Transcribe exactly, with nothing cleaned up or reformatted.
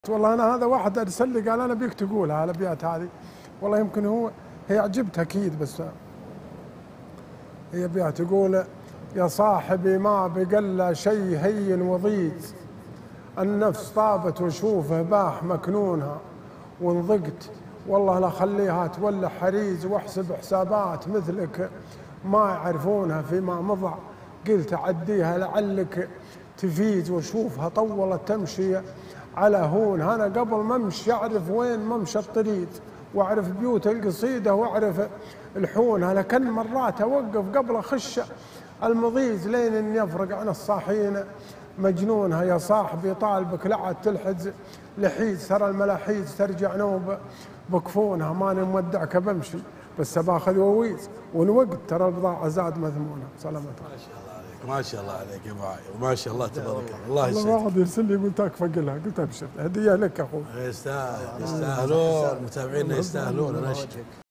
والله انا هذا واحد ارسل لي قال انا بيك تقولها الابيات هذه. والله يمكن هو هي عجبتها اكيد، بس هي ابيات تقول: يا صاحبي ما بقى شيء هين وضيق، النفس طابت وشوفه باح مكنونها، وانضقت والله لا خليها تولى حريز، واحسب حسابات مثلك ما يعرفونها فيما مضى، قلت عديها لعلك تفيز، وشوفها طولت تمشي على هون، انا قبل ما امشي اعرف وين ممشى الطريق، واعرف بيوت القصيده واعرف الحونها، لكن مرات اوقف قبل اخش المضيز لين اني يفرق عن الصاحين مجنونها. يا صاحبي طالبك لعد تلحز لحيز، ترى الملاحيز ترجع نوب بكفونها، ماني مودعك بمشي بس باخذ وويز، والوقت ترى البضاعه زاد مذمونه. سلامتك. ما شاء الله عليك، ما شاء الله عليك يا ابو عايض، وما شاء الله تبارك الله. الله يسعدك. والله واحد يرسل لي قلت اكفى قلها، قلت ابشر هديه لك اخوي. يستاهل، يستاهلون متابعينا، يستاهلون. انا